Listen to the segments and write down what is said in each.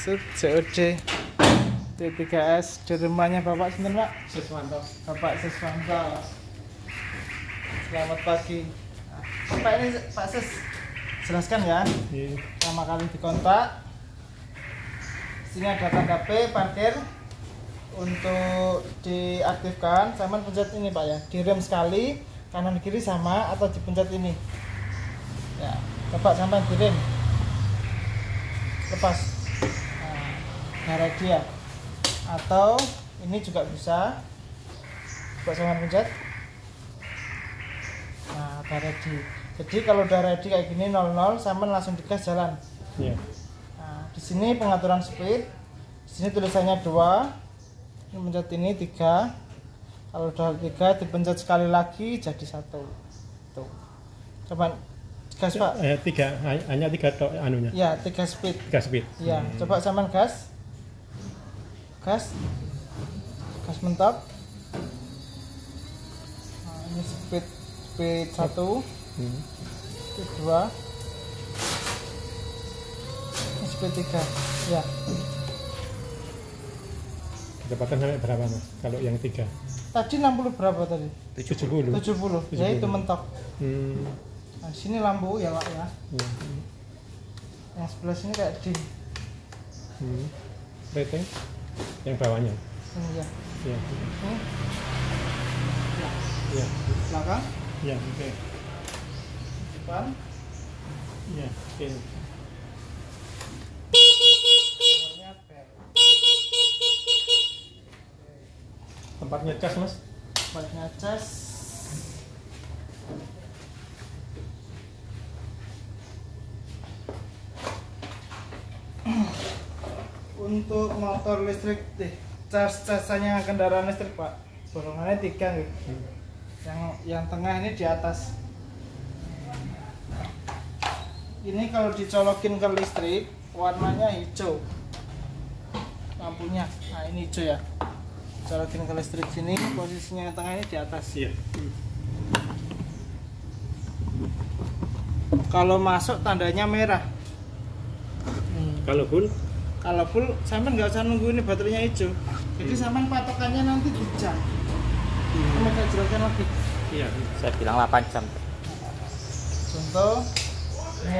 COD T3S di rumahnya Bapak sinten, Pak? Siswanto. Bapak Siswanto. Selamat pagi. Pak, ini Pak Sis, jelaskan ya. Pertama kali dikontak, sini ada tanda P parkir. Untuk diaktifkan, sama pencet ini Pak ya. Direm sekali, kanan kiri sama atau dipencet ini. Ya, coba sampai direm. Lepas. Nah ready ya. Atau ini juga bisa. Coba sama pencet. Nah, udah ready. Jadi kalau udah ready kayak gini 00, sama langsung digas jalan. Iya. Nah, di sini pengaturan speed. Di sini tulisannya 2. Ini pencet ini 3. Kalau udah 3 dipencet sekali lagi jadi 1. Tuh. Coba gas Pak. 3 hanya 3 tok anunya. Ya, 3 speed. 3 speed. Ya, coba sama gas. Gas mentok. Nah, ini speed 1, speed 2, ini speed 3. Ya. Kecepatan sampai berapa Mas? Kalau yang 3? Tadi 60 berapa tadi? 70. 70. Ya itu mentok. Nah, sini lampu ya Pak ya. Yang sebelah sini kayak dim. Rating yang bawahnya. Ini ya. Iya. Ini. Ya. Iya. Belakang. Iya, oke. Depan. Iya, oke. Nomornya bel. Tempatnya cas Mas? Tempatnya cas. Untuk motor listrik casanya kendaraan listrik Pak, bolongannya 3 gitu. Yang tengah ini di atas. Ini kalau dicolokin ke listrik warnanya hijau lampunya. Nah ini hijau ya, colokin ke listrik sini, posisinya yang tengah ini di atas. Iya. Kalau masuk tandanya merah. Kalau full sampean nggak usah nunggu ini baterainya hijau. Jadi sampean patokannya nanti di jam. Kamu saya jelaskan lagi. Iya. Saya bilang 8 jam. Contoh, ini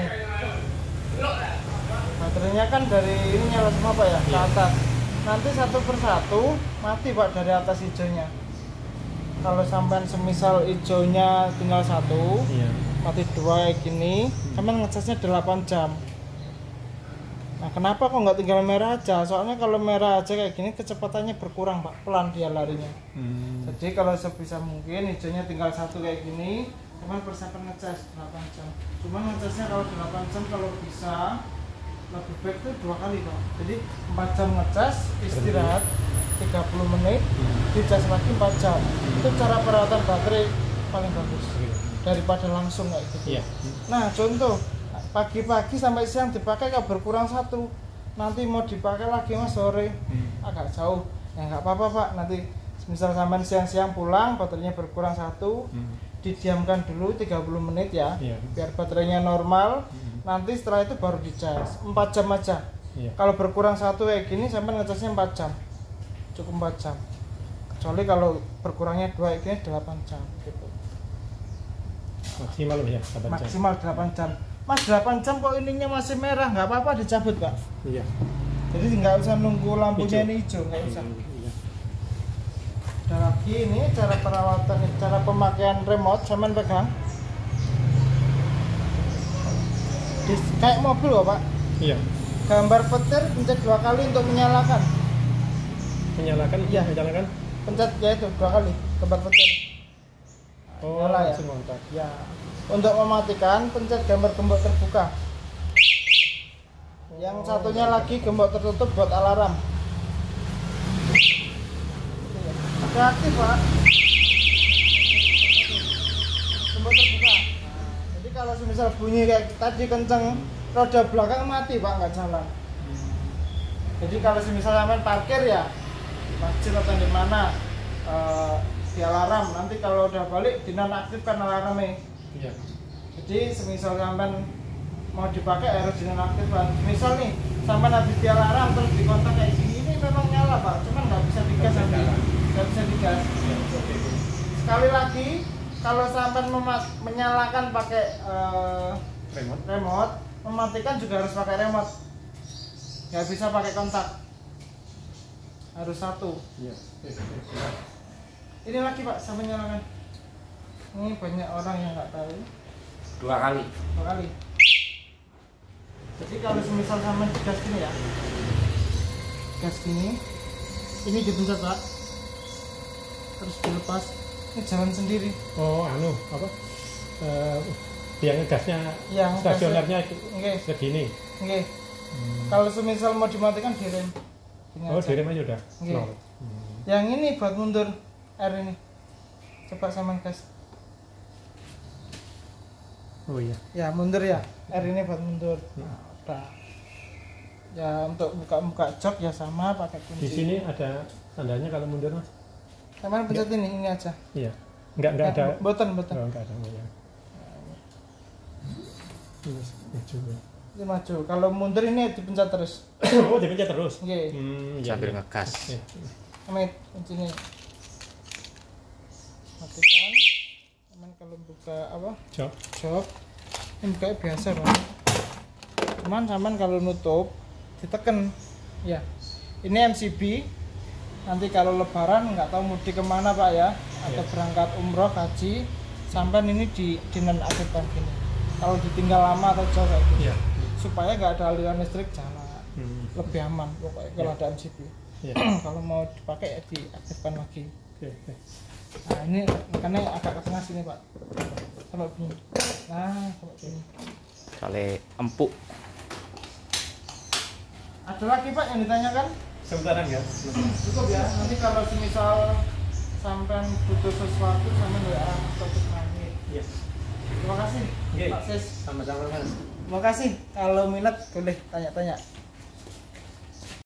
baterainya kan dari ini nyala semua Pak ya, ke atas. Nanti satu persatu mati Pak dari atas hijaunya. Kalau sampean semisal hijaunya tinggal 1, mati 2 kayak gini, sampean ngecasnya 8 jam. Nah, kenapa kok nggak tinggal merah aja? Soalnya kalau merah aja kayak gini kecepatannya berkurang Pak, pelan dia larinya. Jadi kalau sebisa mungkin hijaunya tinggal 1 kayak gini, cuman persiapan ngecas 8 jam. Cuman ngecasnya kalau 8 jam kalau bisa lebih baik tuh 2 kali Pak. Jadi 4 jam ngecas, istirahat 30 menit, dicas lagi 4 jam. Itu cara perawatan baterai paling bagus daripada langsung kayak gitu. Iya. Nah, contoh pagi-pagi sampai siang dipakai kalau berkurang 1, nanti mau dipakai lagi Mas sore agak jauh, ya nggak apa-apa Pak. Nanti misal sampai siang-siang pulang baterainya berkurang 1, didiamkan dulu 30 menit ya, biar baterainya normal. Nanti setelah itu baru dicas 4 jam aja. Kalau berkurang 1 kayak gini sampai ngecasnya 4 jam, cukup 4 jam. Kecuali kalau berkurangnya 2 kayak gini 8 jam gitu. Maksimal ya 8 jam. Maksimal 8 jam. Mas 8 jam kok ininya masih merah, nggak apa-apa dicabut Pak. Iya. Jadi nggak usah nunggu lampunya ini hijau, nggak usah. Iya. Ada lagi ini cara perawatan, cara pemakaian remote, sampean pegang. Kayak mobil loh Pak. Iya. Gambar petir pencet 2 kali untuk menyalakan. Menyalakan? Iya. Menyalakan? Pencet ya itu 2 kali gambar petir. Oh, Nyala ya. langsung kontak. Ya. Untuk mematikan pencet gambar gembok terbuka. Yang satunya lagi gembok tertutup buat alarm. Reaktif Pak. Gembok terbuka. Nah, jadi kalau misal bunyi kayak tadi kenceng, roda belakang mati Pak, nggak jalan. Jadi kalau misal sampai parkir ya masjid atau di mana di alarm, nanti kalau udah balik dinonaktifkan alarmnya. Iya. Jadi semisal sampean mau dipakai harus dinonaktifkan. Misal nih sampai habis dia larang terus dikontak kayak gini, ini memang nyala Pak, cuman nggak bisa digas nanti, nggak bisa digas. Sekali lagi kalau sampai menyalakan pakai remote, mematikan juga harus pakai remote, nggak bisa pakai kontak, harus satu. Ini lagi Pak, sampai nyalakan. Ini banyak orang yang nggak tahu. Dua kali. Jadi kalau semisal sama gas gini ya, gas gini, ini dipencet Pak, terus dilepas, ini jalan sendiri. Oh, apa? Yang gasnya, Yang stasionernya Nggih. segini. Nggih. Kalau semisal mau dimatikan direm. Gini Oh, aja. direm aja udah. Nggih. Nol. Yang ini buat mundur R ini. Coba sama gas. Oh iya. Ya mundur ya. R ini buat mundur. Udah. Ya untuk buka jok ya sama pakai kunci. Di sini ada tandanya kalau mundur Mas. Sama pencet ini aja. Iya. Enggak ada. Button. Oh, enggak ada ya. Maju. Ini maju. Kalau mundur ini dipencet terus. Oh, dipencet terus. Nggih. Iya, Sambil iya. ngegas. Iya. Amit kuncinya. Matikan. Cuman kalau buka apa? Jok. Jok. Ini buka biasa Pak. Cuman sampean kalau nutup ditekan. Ya. Ini MCB. Nanti kalau lebaran nggak tahu mudik kemana Pak ya, atau berangkat umroh haji, sampean ini di nonaktifkan gini. Kalau ditinggal lama atau jauh kayak gitu, Iya. supaya nggak ada aliran listrik jalan, lebih aman pokoknya kalau Iya. ada MCB. Iya. Kalau mau dipakai ya diaktifkan lagi. Oke. Nah ini makanya agak ke tengah sini Pak. Kalau begini. Nah kalau begini. Kali empuk. Ada lagi Pak yang ditanyakan? Sebentar ya. Cukup ya. Nanti kalau semisal sampai butuh sesuatu sama WA topik lagi. Yes. Terima kasih Oke. Pak Sis. Sama-sama Mas. Terima kasih. Kalau minat boleh tanya-tanya.